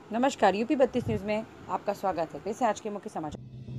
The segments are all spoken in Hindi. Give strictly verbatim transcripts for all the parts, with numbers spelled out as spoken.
नमस्कार, यूपी बत्तीस न्यूज में आपका स्वागत है। पेश है आज के मुख्य समाचार।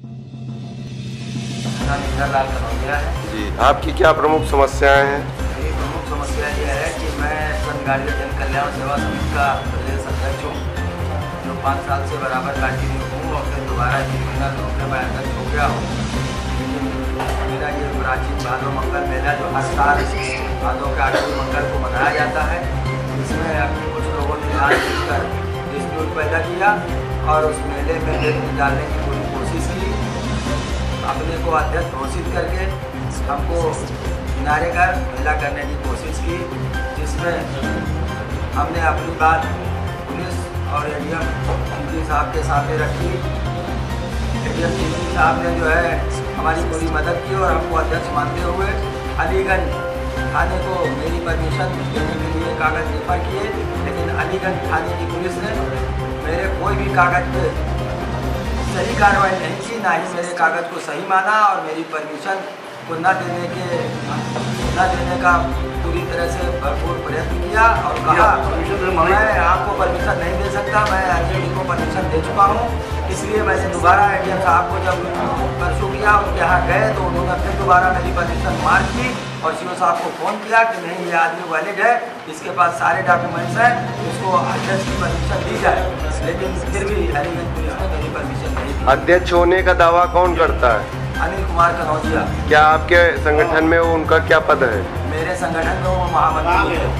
लाल कनौजिया है जी, आपकी क्या प्रमुख समस्याएं हैं? मेरी प्रमुख समस्या यह है कि मैं संगाड़िया जन कल्याण सेवा समिति का प्रदेश अध्यक्ष हूँ, जो पाँच साल से बराबर कंटिन्यू हूँ और फिर दोबारा तीन महीना रोकने में अध्यक्ष हो गया हूँ। लेकिन मेरा ये प्राचीन भादो मंगल मेला जो हर साल भादो के आखिरी मंगल को मनाया जाता है, इसमें अपने कुछ लोगों ने आज मिलकर डिस्प्यूट पैदा किया और उस मेले में व्यक्ति डालने की पूरी कोशिश की। अपने को अध्यक्ष घोषित करके हमको किनारे कर मेला करने की कोशिश की, जिसमें हमने अपनी बात पुलिस और एडीएम टीपी साहब के सामने रखी। एडीएम टीपी साहब ने जो है हमारी पूरी मदद की और हमको अध्यक्ष मानते हुए अलीगंज थाने को मेरी परमिशन देने के लिए कागज़ रेफर किए, लेकिन अलीगंज थाने की पुलिस ने मेरे कोई भी कागज़ पे सही कार्रवाई नहीं की, ना ही मेरे कागज़ को सही माना और मेरी परमिशन को न देने के न देने का पूरी तरह से भरपूर प्रयत्न किया और कहा मैं आपको परमिशन नहीं दे सकता, मैं एडीएम को परमिशन दे चुका हूँ। इसलिए मैंने दोबारा एडीएम साहब को जब परसों किया, उनके यहाँ गए तो उन्होंने फिर दोबारा मेरी परमिशन मार्क की और सीओ साहब को फ़ोन किया कि नहीं, ये आदमी वैलिड है, इसके पास सारे डॉक्यूमेंट्स हैं, इसको अध्यक्ष की परमिशन दी जाए। लेकिन फिर भी अलीगंज पुलिस ने मेरी परमिशन नहीं दी। अध्यक्ष होने का दावा कौन करता है? अनिल कुमार कनौजिया। क्या आपके संगठन में वो उनका क्या पद है? मेरे संगठन में वो महामंत्री है।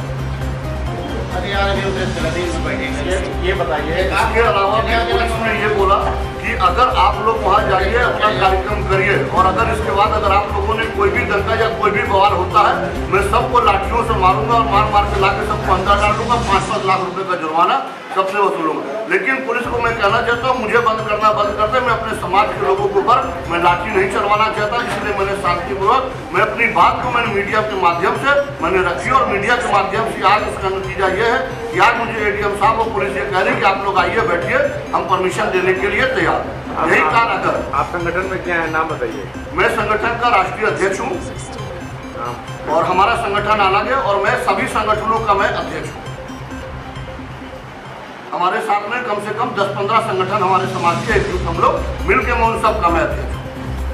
ये बताइए, इसके अलावा पुलिस ने ये बोला कि अगर आप लोग वहाँ जाइए, अपना कार्यक्रम करिए और अगर इसके बाद अगर आप लोगों ने कोई भी दंगा या कोई भी बवाल होता है, मैं सबको लाठियों से मारूंगा और मार मार के लाके सबको अंदर डाल दूंगा, पाँच पाँच लाख रुपए का जुर्माना सबसे वसूलूंगा। लेकिन पुलिस को मैं कहना चाहता हूँ, मुझे बंद करना बंद करते, मैं अपने समाज के लोगों के ऊपर मैं लाठी नहीं चलवाना चाहता। इसलिए मैंने शांतिपूर्वक मैं अपनी बात को मैंने मीडिया के माध्यम से मैंने रखी और मीडिया के माध्यम से आज उसका नतीजा ये है कि आज मुझे एडीएम साहब और पुलिस ये कह रही है कि आप लोग आइए, बैठिए, हम परमिशन देने के लिए तैयार हैं। यही कारण अगर आप संगठन में क्या है, नाम बताइए। मैं संगठन का राष्ट्रीय अध्यक्ष हूँ और हमारा संगठन अलग है और मैं सभी संगठनों का मैं अध्यक्ष हूँ। हमारे साथ में कम से कम दस पंद्रह संगठन हमारे समाज के एकजुट हम लोग मिलकर मैं उन सब का मैं अध्यक्ष हूँ।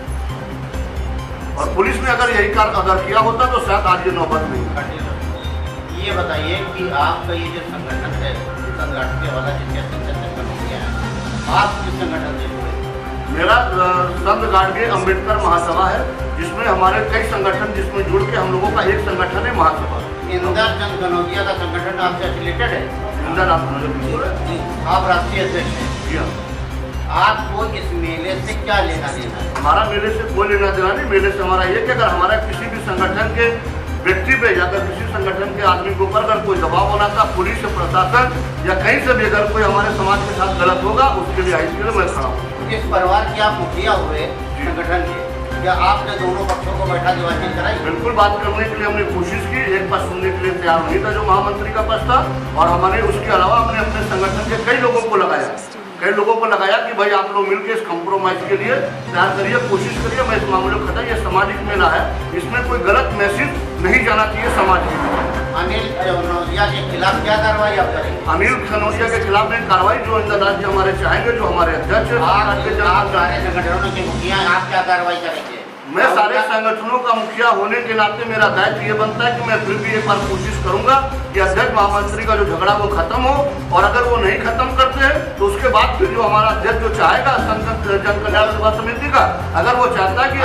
और पुलिस ने अगर यही कार्य अगर किया होता तो शायद आज ये नौबत नहीं। ये बताइए कि आपका ये जो संगठन है, संगठन वाला जिसके संगठन हो गया है, आप किस संगठन से जुड़े? मेरा संत गाड़गे अम्बेडकर महासभा है, जिसमें हमारे कई संगठन जिसमें जुड़ के हम लोगों का एक संगठन है महासभा। इंदर चंद कनौजिया का संगठन आपसे एफिलिएटेड है? इंदर आप आप राष्ट्रीय अध्यक्ष हैं। आपको इस मेले से क्या लेना देना है? हमारा मेले से कोई लेना देना नहीं। मेले से हमारा ये कि अगर हमारा किसी भी संगठन के व्यक्ति पे या अगर किसी संगठन के आदमी के ऊपर अगर कोई दबाव बनाता, पुलिस या प्रशासन या कहीं से भी अगर कोई हमारे समाज के साथ गलत होगा, उसके लिए इसके लिए मैं खड़ा हूँ। इस परिवार के आप मुखिया हुए संगठन के, क्या आपने दोनों पक्षों को बैठा के बातचीत कराई? बिल्कुल, बात करने के लिए हमने कोशिश की। एक पक्ष सुनने के लिए तैयार नहीं था जो महामंत्री का पक्ष था, और हमने उसके अलावा हमने अपने संगठन के कई लोगों को लगाया कई लोगों को लगाया कि भाई आप लोग मिलकर इस कंप्रोमाइज के लिए तैयार करिए, कोशिश करिए। मैं इस मामले को खत्म, ये सामाजिक मेला है, इसमें कोई गलत मैसेज नहीं जाना चाहिए समाज में। अनिल कनौजिया के खिलाफ क्या कार्रवाई आप करेंगे? अनिल कनौजिया के खिलाफ में कार्रवाई जो इंदर राज्य हमारे चाहेंगे, जो हमारे अध्यक्ष आप सारे संगठनों के मुखिया, आप क्या कार्रवाई करेंगे? मैं सारे संगठनों का मुखिया होने के नाते मेरा दायित्व ये बनता है कि मैं फिर भी एक बार कोशिश करूंगा कि अध्यक्ष महामंत्री का जो झगड़ा वो खत्म हो, और अगर वो नहीं खत्म करते हैं तो उसके बाद फिर जो हमारा अध्यक्ष जो चाहेगा संत जन कल्याण सेवा समिति का, अगर वो चाहता है कि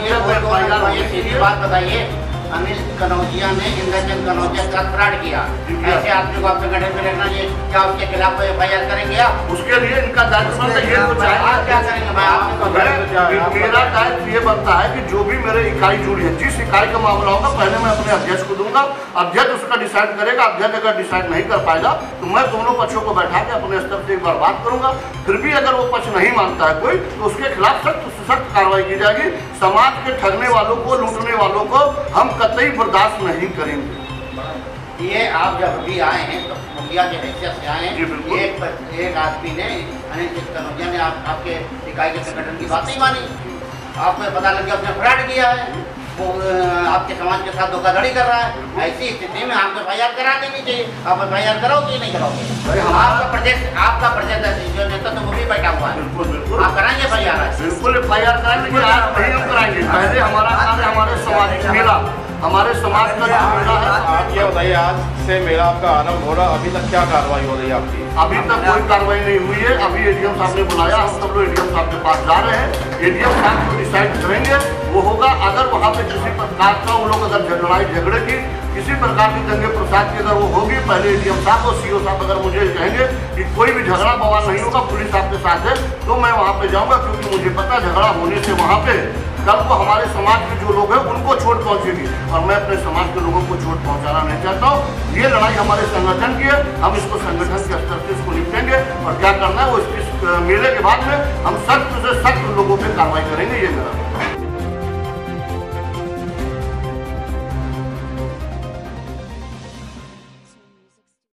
आप बात बताइए, अनिल कनौजिया ने इंदर चंद कनौजिया का फ्रॉड किया, ऐसे आदमी को आप संगठन में रखना चाहिए, क्या उसके खिलाफ कोई एफ आई आर करेंगे आप? उसके लिए इनका दायित्व बनता है, ये तो आप क्या करेंगे? मैं आपको मेरा दायित्व ये बनता है कि जो भी मेरे इकाई जुड़ी है, जिस इकाई का मामला होगा पहले मैं अपने अध्यक्ष को दूंगा, अध्यक्ष उसका डिसाइड करेगा। अध्यक्ष अगर डिसाइड नहीं कर पाएगा तो मैं दोनों पक्षों को बैठा के अपने स्तर से एक बार बात करूंगा। फिर भी अगर वो पक्ष नहीं मानता है कोई, तो उसके खिलाफ सख्त सख्त कार्रवाई की जाएगी। समाज के ठगने वालों को, लूटने वालों को हम कतई बर्दाश्त नहीं करेंगे। ये आप जब भी आए हैं तो मुखिया के हैसियत से आए हैं, एक एक आदमी ने अनिल कनौजिया ने आप, आपके इकाई के संगठन की बात नहीं मानी, आपको पता लग गया उसने फ्रॉड किया है, वो आपके समाज के साथ धोखाधड़ी कर रहा है। ऐसी स्थिति में आपको एफ आई आर करा देनी चाहिए। आप एफ आई आर कराओगे कि नहीं कराओगे? आपका प्रदेश आपका प्रदेश जो नेता तो वो भी बैठा हुआ है, बिल्कुल बिल्कुल आप कराएंगे एफ आई आर? बिल्कुल एफ आई आर कराएंगे, आज नहीं हम कराएंगे। पहले हमारा काम है हमारे सामाजिक मेला, हमारे समाज का जो मेला है। आप ये बताइए, आज से मेला आपका आरंभ हो रहा, अभी तक क्या कार्रवाई हो रही है आपकी? अभी तक कोई कार्रवाई नहीं हुई है। अभी एडीएम साहब ने बुलाया, हम सब लोग एडीएम साहब के पास जा रहे हैं। एडीएम साहब जो डिसाइड करेंगे वो होगा। अगर वहाँ पे किसी प्रकार का वो लोग अगर लड़ाई झगड़े की, किसी प्रकार की दंगे प्रसाद की अगर वो होगी, पहले एडीएम साहब और सीओ साहब अगर मुझे कहेंगे कि कोई भी झगड़ा बवाल नहीं होगा, पुलिस आपके साथ है, तो मैं वहाँ पे जाऊँगा। क्योंकि मुझे पता झगड़ा होने से वहाँ पे कल को हमारे समाज के जो लोग हैं उनको चोट पहुंचेगी, और मैं अपने समाज के लोगों को चोट पहुंचाना नहीं चाहता हूँ। ये लड़ाई हमारे संगठन की है, हम इसको संगठन के स्तर से इसको निपटेंगे, और क्या करना है वो इस मेले के बाद में हम सख्त से सख्त लोगों पर कार्रवाई करेंगे। ये मेरा